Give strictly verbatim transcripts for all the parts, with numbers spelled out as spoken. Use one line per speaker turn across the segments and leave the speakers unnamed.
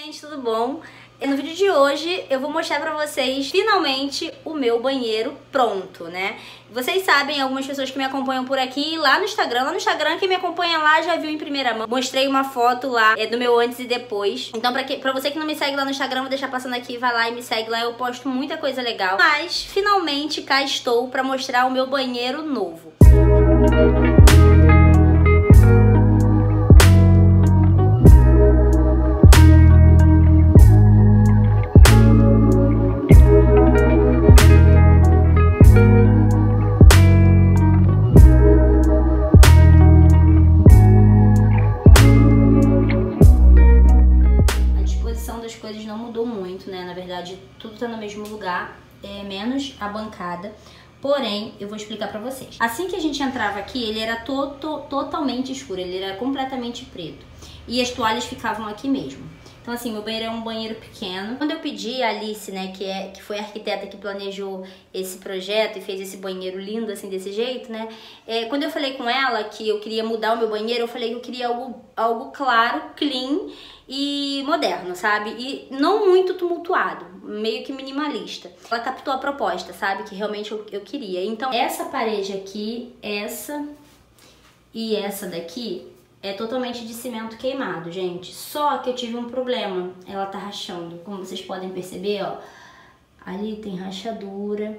gente, tudo bom? No vídeo de hoje eu vou mostrar pra vocês finalmente o meu banheiro pronto, né? Vocês sabem, algumas pessoas que me acompanham por aqui, lá no Instagram, lá no Instagram, quem me acompanha lá já viu em primeira mão. Mostrei uma foto lá é, do meu antes e depois. Então pra, que, pra você que não me segue lá no Instagram, vou deixar passando aqui, vai lá e me segue lá, eu posto muita coisa legal. Mas finalmente cá estou pra mostrar o meu banheiro novo. Não mudou muito, né? Na verdade, tudo tá no mesmo lugar, é, menos a bancada. Porém, eu vou explicar pra vocês. Assim que a gente entrava aqui, ele era to to totalmente escuro, ele era completamente preto. E as toalhas ficavam aqui mesmo. Então assim, meu banheiro é um banheiro pequeno. Quando eu pedi a Alice, né, que, é, que foi a arquiteta que planejou esse projeto e fez esse banheiro lindo assim, desse jeito, né, é, quando eu falei com ela que eu queria mudar o meu banheiro, eu falei que eu queria algo, algo claro, clean e moderno, sabe? E não muito tumultuado, meio que minimalista. Ela captou a proposta, sabe? Que realmente eu, eu queria. Então, essa parede aqui, essa e essa daqui é totalmente de cimento queimado, gente. Só que eu tive um problema. Ela tá rachando. Como vocês podem perceber, ó. Ali tem rachadura.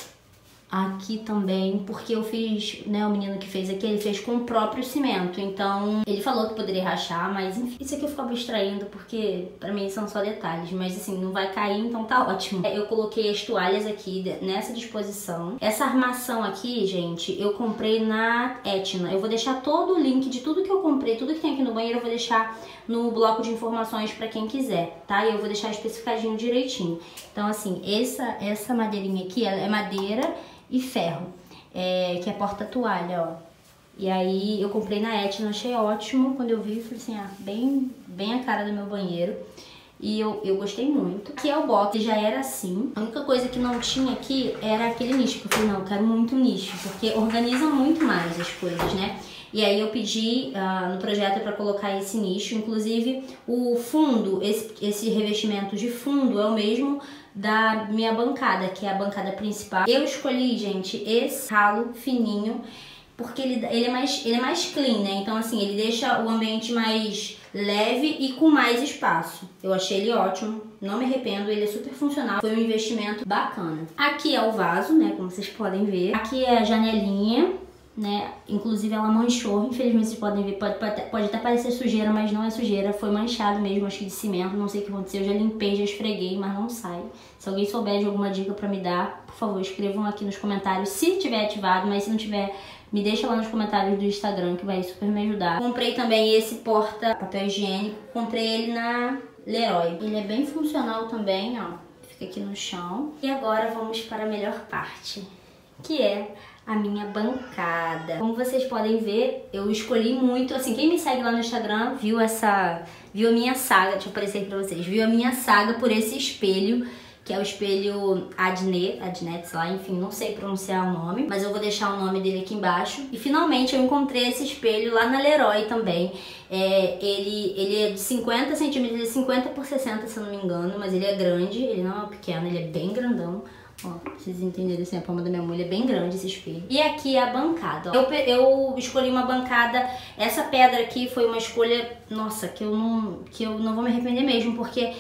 Aqui também, porque eu fiz, né, o menino que fez aqui, ele fez com o próprio cimento. Então, ele falou que poderia rachar, mas enfim. Isso aqui eu ficava extraindo, porque pra mim são só detalhes. Mas assim, não vai cair, então tá ótimo. Eu coloquei as toalhas aqui nessa disposição. Essa armação aqui, gente, eu comprei na Etna. Eu vou deixar todo o link de tudo que eu comprei, tudo que tem aqui no banheiro, eu vou deixar no bloco de informações pra quem quiser, tá? E eu vou deixar especificadinho direitinho. Então assim, essa, essa madeirinha aqui, ela é madeira e ferro, é, que é porta-toalha, ó. E aí eu comprei na Etna, achei ótimo. Quando eu vi, eu falei assim, ah, bem, bem a cara do meu banheiro. E eu, eu gostei muito. Aqui é o box, já era assim. A única coisa que não tinha aqui era aquele nicho. Eu falei, não, eu quero muito nicho, porque organiza muito mais as coisas, né? E aí eu pedi uh, no projeto para colocar esse nicho. Inclusive o fundo, esse, esse revestimento de fundo é o mesmo da minha bancada, que é a bancada principal. Eu escolhi, gente, esse ralo fininho, porque ele, ele, é mais, ele é mais clean, né? Então assim, ele deixa o ambiente mais leve e com mais espaço. Eu achei ele ótimo, não me arrependo, ele é super funcional. Foi um investimento bacana. Aqui é o vaso, né? Como vocês podem ver. Aqui é a janelinha, né? Inclusive ela manchou, infelizmente vocês podem ver, pode, pode, pode até parecer sujeira, mas não é sujeira, foi manchado mesmo, acho que de cimento, não sei o que aconteceu, eu já limpei, já esfreguei, mas não sai. Se alguém souber de alguma dica pra me dar, por favor, escrevam aqui nos comentários, se tiver ativado, mas se não tiver, me deixa lá nos comentários do Instagram, que vai super me ajudar. Comprei também esse porta papel higiênico, comprei ele na Leroy. Ele é bem funcional também, ó, fica aqui no chão. E agora vamos para a melhor parte, que é a minha bancada. Como vocês podem ver, eu escolhi muito, assim, quem me segue lá no Instagram viu essa, viu a minha saga, deixa eu aparecer aqui pra vocês, viu a minha saga por esse espelho, que é o espelho Adnet, Adnet, sei lá, enfim, não sei pronunciar o nome, mas eu vou deixar o nome dele aqui embaixo. E finalmente eu encontrei esse espelho lá na Leroy também. É, ele, ele é de cinquenta centímetros, ele é cinquenta por sessenta, se eu não me engano, mas ele é grande, ele não é pequeno, ele é bem grandão. Ó, pra vocês entenderem assim, a palma da minha mão, ele é bem grande esse espelho. E aqui é a bancada. Eu, eu escolhi uma bancada, essa pedra aqui foi uma escolha, nossa, que eu não, que eu não vou me arrepender mesmo, porque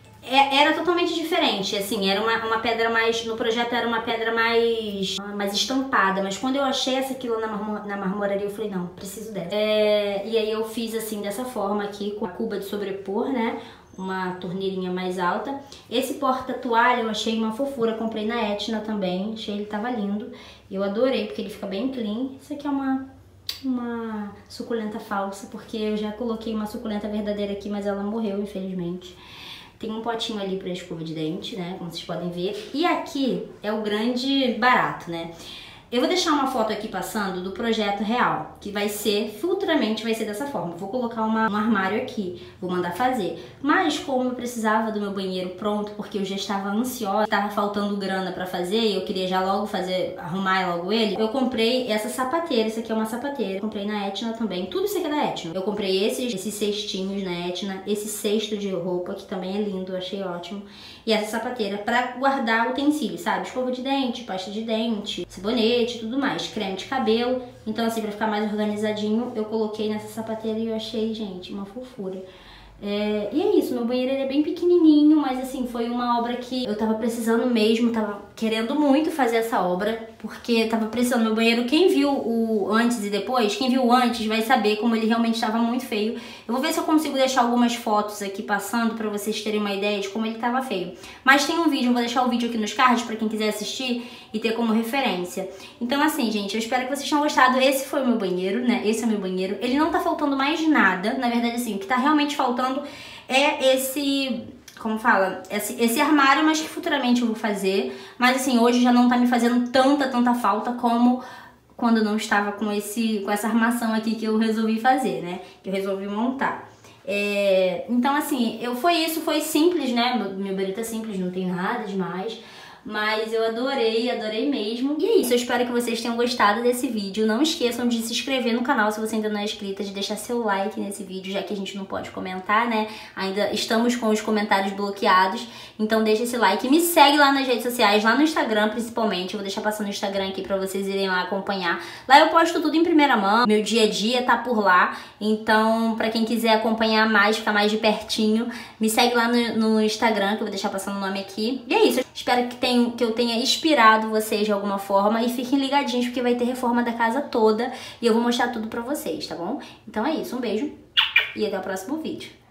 é, era totalmente diferente, assim, era uma, uma pedra mais, no projeto era uma pedra mais, mais estampada, mas quando eu achei essa aqui lá na, marmo, na marmoraria, eu falei, não, preciso dessa. É, e aí eu fiz assim, dessa forma aqui, com a cuba de sobrepor, né? Uma torneirinha mais alta. Esse porta-toalha eu achei uma fofura, comprei na Etna também, achei ele tava lindo. Eu adorei, porque ele fica bem clean. Isso aqui é uma, uma suculenta falsa, porque eu já coloquei uma suculenta verdadeira aqui, mas ela morreu, infelizmente. Tem um potinho ali para escova de dente, né, como vocês podem ver. E aqui é o grande barato, né. Eu vou deixar uma foto aqui passando do projeto real, que vai ser, futuramente vai ser dessa forma. Vou colocar uma, um armário aqui, vou mandar fazer. Mas como eu precisava do meu banheiro pronto, porque eu já estava ansiosa, estava faltando grana pra fazer, e eu queria já logo fazer, arrumar logo ele, eu comprei essa sapateira. Isso aqui é uma sapateira. Comprei na Etna também. Tudo isso aqui é da Etna. Eu comprei esses, esses cestinhos na Etna, esse cesto de roupa, que também é lindo, eu achei ótimo. E essa sapateira pra guardar utensílios, sabe? Escova de dente, pasta de dente, sabonete e tudo mais. Creme de cabelo. Então, assim, pra ficar mais organizadinho, eu coloquei nessa sapateira e eu achei, gente, uma fofura. É, e é isso, meu banheiro ele é bem pequenininho, mas assim, foi uma obra que eu tava precisando mesmo, tava querendo muito fazer essa obra, porque tava precisando. Meu banheiro, quem viu o antes e depois, quem viu o antes vai saber como ele realmente estava muito feio. Eu vou ver se eu consigo deixar algumas fotos aqui passando pra vocês terem uma ideia de como ele tava feio. Mas tem um vídeo, eu vou deixar o vídeo aqui nos cards pra quem quiser assistir e ter como referência. Então assim, gente, eu espero que vocês tenham gostado. Esse foi o meu banheiro, né? Esse é o meu banheiro. Ele não tá faltando mais nada, na verdade assim, o que tá realmente faltando é esse, como fala, esse, esse armário, mas que futuramente eu vou fazer. Mas assim, hoje já não tá me fazendo tanta, tanta falta como quando eu não estava com, esse, com essa armação aqui que eu resolvi fazer, né? Que eu resolvi montar. É, então assim, eu, foi isso, foi simples, né? Meu, meu banheiro tá simples, não tem nada demais. Mas eu adorei, adorei mesmo. E é isso, eu espero que vocês tenham gostado desse vídeo. Não esqueçam de se inscrever no canal se você ainda não é inscrita, de deixar seu like nesse vídeo, já que a gente não pode comentar, né? Ainda estamos com os comentários bloqueados. Então deixa esse like. Me segue lá nas redes sociais, lá no Instagram principalmente. Eu vou deixar passando o Instagram aqui pra vocês irem lá acompanhar. Lá eu posto tudo em primeira mão. Meu dia a dia tá por lá. Então, pra quem quiser acompanhar mais, ficar mais de pertinho, me segue lá no, no Instagram, que eu vou deixar passando o nome aqui. E é isso. Espero que, tenha, que eu tenha inspirado vocês de alguma forma. E fiquem ligadinhos, porque vai ter reforma da casa toda. E eu vou mostrar tudo pra vocês, tá bom? Então é isso. Um beijo e até o próximo vídeo.